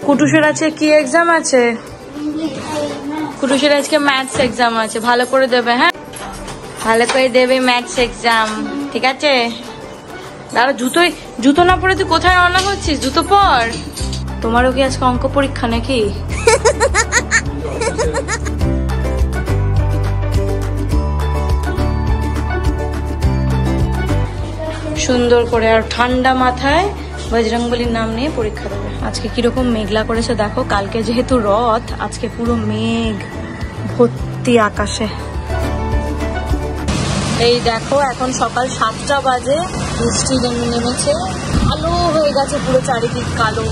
কুটুসের আছে কি এক্সাম আছে? কুটুসের আজকে ম্যাথস এক্সাম আছে, ভালো করে দেবে। হ্যাঁ, ভালো করে দেবে ম্যাথস এক্সাম, ঠিক আছে? দাঁড়া, জুতো না পরে তুই কোথায় রওনা হচ্ছিস? জুতো পর। তোমারও কি আজকে অঙ্ক পরীক্ষা নাকি? সুন্দর করে আর ঠান্ডা মাথায় বজরংবলীর নাম নিয়ে পরীক্ষা দেবে। আজকে কিরকম মেঘলা করেছে দেখো, কালকে যেহেতু রথ, আজকে পুরো মেঘ ভর্তি আকাশে। এই দেখো এখন সকাল 7টা বাজে, বৃষ্টি নেমেছে, কালো হয়ে গেছে পুরো চারিদিক কালো।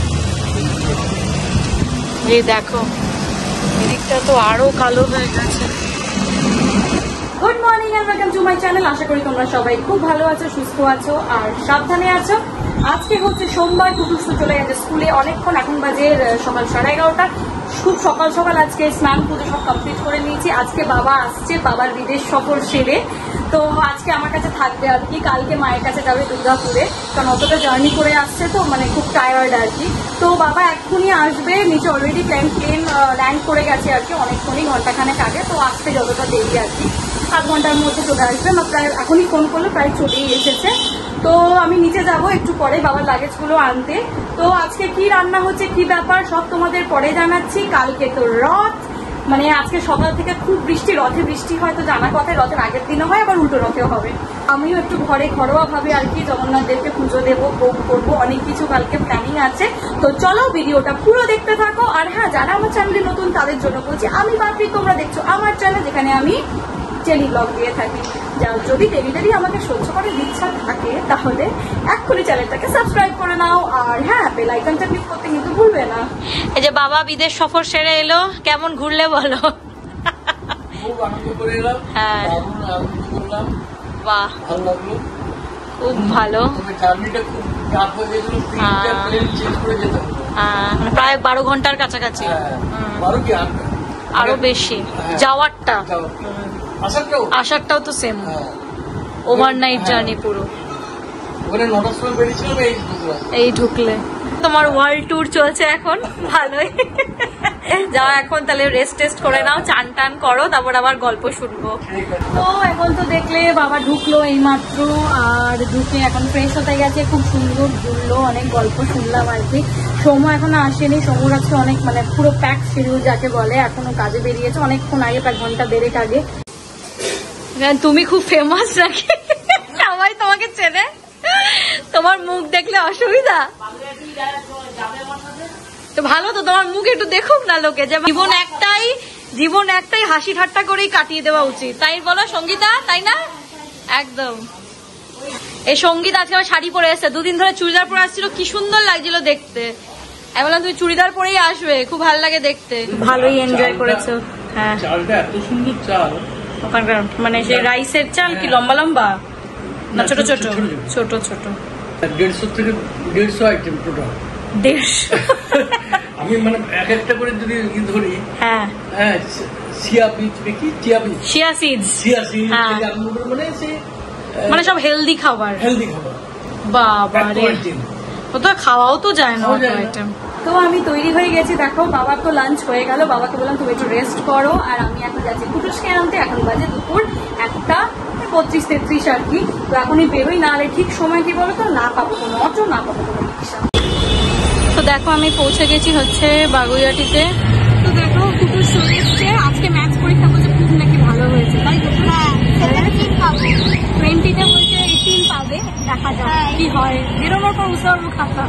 এই দেখো এদিকটা তো আরো কালো হয়ে গেছে। Good morning and welcome to my channel. আশা করি তোমরা সবাই খুব ভালো আছো, সুস্থ আছো আর সাবধানে আছো। আজকে হচ্ছে সোমবার, কুটুস তো চলে গেছে স্কুলে অনেকক্ষণ, এখন বাজে সকাল 11:30। খুব সকাল সকাল আজকে স্নান পুজো সব কমপ্লিট করে নিয়েছি। আজকে বাবা আসছে, বাবার বিদেশ সফর সেরে, তো আজকে আমার কাছে থাকবে আর কি। কালকে মায়ের কাছে যাবে দুর্গাপুরে, কারণ অতটা জার্নি করে আসছে তো মানে খুব টায়ার্ড আর কি। তো বাবা এক্ষুনি আসবে, নিচে অলরেডি প্লেন ল্যান্ড করে গেছে আর কি, অনেকক্ষণই ঘন্টাখানেক আগে। তো আসতে যতটা দেরি আর কি, 8 ঘন্টার মধ্যে চলে আসবে। আমার প্রায় এখনই ফোন করলো, প্রায় চলেই এসেছে। তো আমি নিচে যাব একটু পরে বাবার লাগেজগুলো আনতে। তো আজকে কি রান্না হচ্ছে, কি ব্যাপার সব তোমাদের পরে জানাচ্ছি। কালকে তো রথ, মানে আজকে সকাল থেকে খুব বৃষ্টি, রথে বৃষ্টি হয় তো জানা কথা, রথের আগের দিনও হয় আবার উল্টো রথেও হবে। আমিও একটু ঘরোয়া ভাবে আর কি জগন্নাথ দেবকে পুজো দেবো, ভোগ করবো, অনেক কিছু কালকে প্ল্যানিং আছে। তো চলো ভিডিওটা পুরো দেখতে থাকো। আর হ্যাঁ, যারা আমার চ্যানেলে নতুন তাদের জন্য বলছি, আমি বাপি, তোমরা দেখছো আমার চ্যানেল, যেখানে আমি ডেলি ব্লগ দিয়ে থাকি। যদি ডেলি আমাকে সহ্য করে ইচ্ছা থাকে তাহলে এক্ষুনি চ্যানেলটাকে সাবস্ক্রাইব করে নাও, আর হ্যাঁ বেল আইকনটা ক্লিক করতে কিন্তু ভুলবে না। এই যে বাবা বিদেশ সফর সেরে এলো, কেমন ঘুরলে বলো? খুব আনন্দ করে এলাম। হ্যাঁ, বাহ, ভালো লাগলো, খুব ভালো। জার্নিটা খুব রাত হয়ে গেছিল, প্লেন চেঞ্জ করে যেতে হবে। মানে প্রায় 12 ঘন্টার কাছাকাছি। 12 কি আরো বেশি যাওয়ারটা, আসারটাও তো সেম, ওভারনাইট জার্নি পুরো। ওখানে 9টার সময় বেরিয়েছিলাম, এই ঢুকলে। তোমার ওয়ার্ল্ড ট্যুর চলছে এখন, ভালোই। যাও এখন তাহলে রেস্ট টেস্ট করে নাও, চান টান করো, তারপর আবার গল্প শুনবো। তো এখন তো দেখলে বাবা ঢুকলো এইমাত্র, আর ঢুকে এখন ফ্রেশ হতে গেছে, খুব সুন্দর ঘুরলো, অনেক গল্প শুনলাম আর কি। সোমু এখনো আসেনি, সোমুর আজকে অনেক মানে পুরো প্যাক শিডিউল যাকে বলে, এখনো কাজে বেরিয়েছে অনেকক্ষণ আগে, 1 ঘন্টা দেড়েক আগে। তুমি খুব ফেমাস নাকি? সবাই তোমাকে চেনে, তোমার মুখ দেখলে অসুবিধা? তো ভালো তো, তোমার মুখ একটু দেখুক না লোকে, যে জীবন একটাই হাসি ঠাট্টা করেই কাটিয়ে দেওয়া উচিত, তাই বলো সঙ্গীতা, তাই না? একদম। এই সঙ্গীত আজকে আমার শাড়ি পরে এসছে, 2 দিন ধরে চুড়িদার পরে আসছিল, কি সুন্দর লাগছিল দেখতে। আমি বললাম তুমি চুড়িদার পরেই আসবে, খুব ভালো লাগে দেখতে। ভালোই এনজয় করেছো। হ্যাঁ, চালটা এত সুন্দর চাল, ওখানকার মানে সেই রাইসের চাল কি লম্বা লম্বা না ছোট ছোট? ছোট ছোট। 150 থেকে 150 আইটেম টোটাল। 150? আমি মানে একটা করে যদি ধরি, হ্যাঁ হ্যাঁ, চিয়া সিডস মানে সব হেলদি খাবার। বাবা রে, ওটা খাওয়াও তো যায় না আইটেম। তো আমি তৈরি হয়ে গেছি, দেখো বাবার তো লাঞ্চ হয়ে গেল, বাবাকে বললাম তুমি একটু রেস্ট করো, আর আমি এখন যাচ্ছি কুটুসকে আনতে। এখন বাজে দুপুর 1:25-33 আর কি। তো এখনই বেরোই, না হলে ঠিক সময় কি বলো তো না পাবো কোনো অটো, না পাবো কোনো রিক্সা। তো দেখো আমি পৌঁছে গেছি হচ্ছে বাগুইয়াটিতে। তো দেখো কুটুস চলে এসছে, আজকে ম্যাথস পরীক্ষা বলছে খুব নাকি ভালো হয়েছে, তাই তো? হ্যাঁ, 20তে বলছে 18 পাবে, দেখা যাক কি হয়, বেরোনোর পর বুঝতে পারবো খাতা।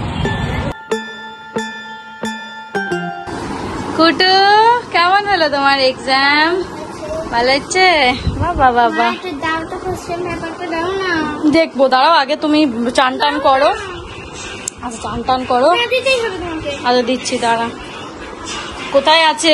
কুটু, কেমন হলো তোমার এক্সাম? ভালো হচ্ছে? বাবা বাবা, দেখবো, দাঁড়াও আগে তুমি চান টান করো। আচ্ছা চান টান করো, আচ্ছা দিচ্ছি, দাঁড়া। কোথায় আছে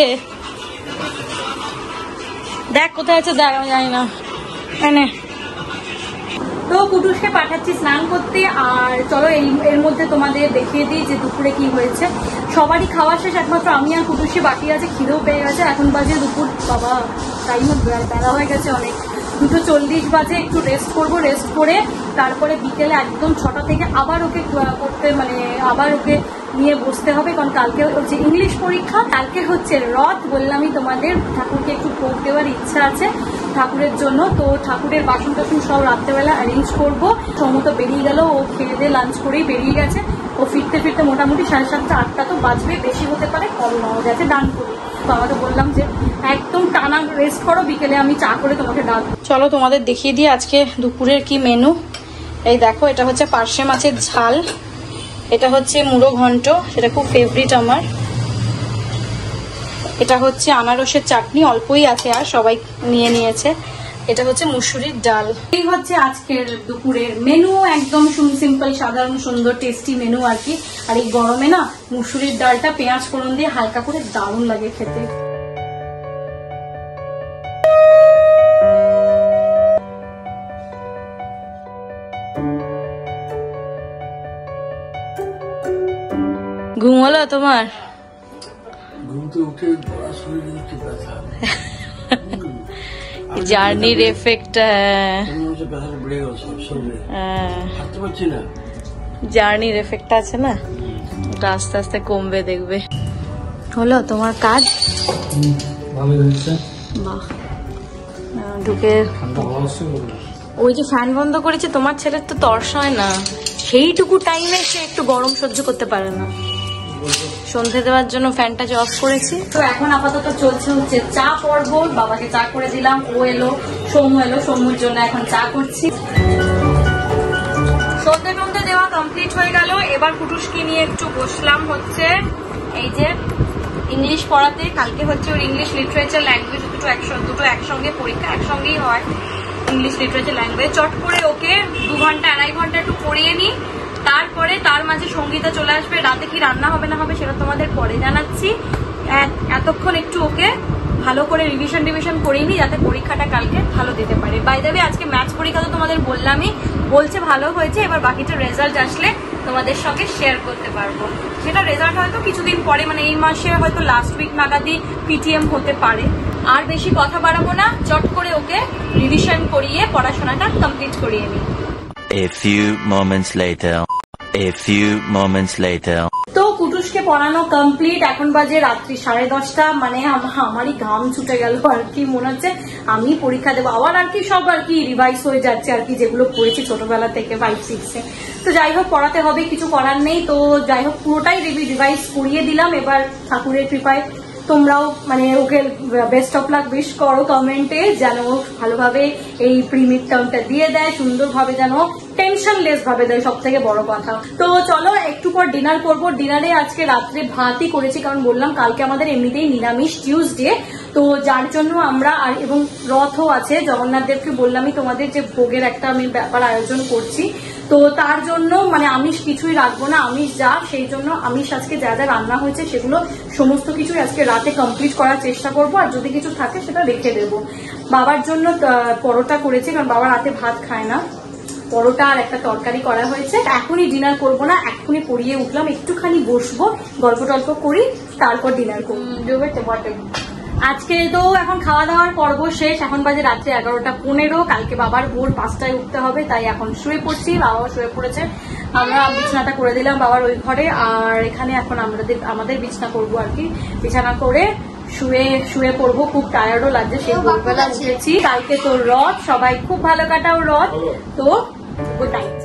দেখ, কোথায় আছে দেখ, আমি জানি না। এনে তো কুটুসকে পাঠাচ্ছি স্নান করতে, আর চলো এর মধ্যে তোমাদের দেখিয়ে দিই যে দুপুরে কি হয়েছে। সবারই খাওয়া শেষ, একমাত্র আমি আর কুটুসি বাকি আছে, খিদেও পেয়ে গেছে। এখন বাজে দুপুর, বাবা টাইমও বেলা হয়ে গেছে অনেক, 2:40 বাজে। একটু রেস্ট করবো, রেস্ট করে তারপরে বিকেলে একদম 6টা থেকে আবার ওকে করতে, মানে আবার ওকে নিয়ে বসতে হবে, কারণ কালকে হচ্ছে ইংলিশ পরীক্ষা, কালকে হচ্ছে রথ। বললামই তোমাদের ঠাকুরকে একটু ভোগ দেওয়ার ইচ্ছা আছে ঠাকুরের জন্য, তো ঠাকুরের বাসন টাসন সব রাত্রেবেলা অ্যারেঞ্জ করবো। সমত বেরিয়ে গেল, ও খেয়ে দিয়ে লাঞ্চ করেই বেরিয়ে গেছে। ও ফিরতে ফিরতে মোটামুটি 7:30 8টা তো বাজবে, বেশি হতে পারে, কম হয়ে গেছে ডান করে। তো আমাকে বললাম যে একদম টানা রেস্ট করো, বিকেলে আমি চা করে তোমাকে ডাকবো। চলো তোমাদের দেখিয়ে দিই আজকে দুপুরের কি মেনু। এই দেখো, এটা হচ্ছে পার্শে মাছের ঝাল, এটা হচ্ছে মুড়ো ঘন্ট, সেটা খুব ফেভারিট আমার। এটা হচ্ছে আনারসের চাটনি, অল্পই আছে আর সবাই নিয়ে নিয়েছে। এটা হচ্ছে মুসুরির ডাল। এই হচ্ছে আজকের দুপুরের মেনু, একদম সিম্পল সাধারণ সুন্দর টেস্টি মেনু আর কি। আর এই গরমে না মুসুরির ডালটা পেঁয়াজ ফোড়ন দিয়ে হালকা করে দারুণ লাগে খেতে। ঘুম হলো তোমার? জার্নির এফেক্ট, জার্নির এফেক্ট আছে না, ওটা আস্তে আস্তে কমবে দেখবে। হলো তোমার কাজ? বাহ, ঢুকে ওই যে ফ্যান বন্ধ করেছে, তোমার ছেলের তো তর্স হয় না, সেইটুকু টাইমে সে একটু গরম সহ্য করতে পারে না। সন্ধে দেওয়ার জন্য ফ্যানটা অফ করেছি। তো এখন আপাতত চলছে হচ্ছে চা পর্ব। বাবাকে চা করে দিলাম, ও এলো, সৌম্য এলো, সৌম্যর জন্য এখন চা করছি। সন্ধে টন্ধে দেওয়া কমপ্লিট হয়ে গেল। এবার কুটুসকে নিয়ে একটু বসলাম হচ্ছে এই যে ইংলিশ পড়াতে। কালকে হচ্ছে ওর ইংলিশ লিটারেচার ল্যাঙ্গুয়েজ দুটো একসঙ্গে পরীক্ষা, একসঙ্গেই হয় ইংলিশ লিটারেচার ল্যাঙ্গুয়েজ। চট করে ওকে 2 ঘন্টা 2.5 ঘন্টা একটু পড়িয়ে নি, তারপরে তার মাঝে সঙ্গীতা চলে আসবে। রাতে কি রান্না হবে না হবে সেটা তোমাদের পরে জানাচ্ছি। এতক্ষণ একটু ওকে ভালো করে রিভিশন করিয়ে নি, যাতে পরীক্ষাটা কালকে ভালো দিতে পারে। বাই দ্য ওয়ে, আজকে ম্যাথস পরীক্ষা তো তোমাদের বললামই, বলছে ভালো হয়েছে। এবার বাকিটা রেজাল্ট আসলে তোমাদের সঙ্গে শেয়ার করতে পারবো। সেটা রেজাল্ট হয়তো কিছুদিন পরে, মানে এই মাসে হয়তো লাস্ট উইক নাগাদই পিটিএম হতে পারে। আর বেশি কথা বাড়াবো না, চট করে ওকে রিভিশন করিয়ে পড়াশোনাটা কমপ্লিট করিয়ে নি। A few moments later. তো কুটুসকে পড়ানো কমপ্লিট, এখন বাজে রাত্রি 10:30। মানে আমারই ঘাম ছুটে গেল আর কি, মনে হচ্ছে আমি পরীক্ষা দেবো আবার আর কি। সব আর কি রিভাইজ হয়ে যাচ্ছে আর কি, যেগুলো পড়েছি ছোটবেলা থেকে 5-6-এ। তো যাই হোক, পড়াতে হবে, কিছু করার নেই। তো যাই হোক, পুরোটাই রিভাইজ করিয়ে দিলাম। এবার ঠাকুরের কৃপায় তোমরাও মানে ওকে বেস্ট অফ লাক উইশ করো কমেন্টে, যেন ভালোভাবে এই প্রি মিড টার্মটা দিয়ে দেয়, সুন্দরভাবে যেন টেনশন লেস ভাবে দেয়, সব থেকে বড় কথা। তো চলো একটু পর ডিনার করবো। ডিনারে আজকে রাত্রে ভাতই করেছি, কারণ বললাম কালকে আমাদের এমনিতেই নিরামিষ টিউসডে, তো যার জন্য আমরা আর এবং রথও আছে জগন্নাথ দেবকে বললামই তোমাদের যে ভোগের একটা আমি ব্যাপার আয়োজন করছি। তো তার জন্য মানে আমিষ কিছুই রাখবো না, আমিষ যা সেই জন্য আমিষ আজকে যা যা রান্না হয়েছে সেগুলো সমস্ত কিছুই আজকে রাতে কমপ্লিট করার চেষ্টা করবো। আর যদি কিছু থাকে সেটা রেখে দেবো। বাবার জন্য পরোটা করেছি, কারণ বাবা রাতে ভাত খায় না। পরোটা আর একটা তরকারি করা হয়েছে। এখনই ডিনার করবো না, এখনই পড়িয়ে উঠলাম, একটুখানি বসবো, গল্প টল্প করি, তারপর ডিনার করবো। আজকে তো এখন খাওয়া দাওয়ার পর্ব শেষ, এখন বাজে রাত্রে 11:15। কালকে বাবার ভোর 5টায় উঠতে হবে, তাই এখন শুয়ে পড়ছি। বাবাও শুয়ে পড়েছে, আমরা বিছানাটা করে দিলাম বাবার ওই ঘরে, আর এখানে এখন আমাদের বিছানা করবো আর কি। বিছানা করে শুয়ে পড়বো, খুব টায়ার্ডও লাগছে, সেই ভোরবেলা উঠেছি। কালকে তো রথ, সবাই খুব ভালো কাটাও রথ। তো গুড নাইট।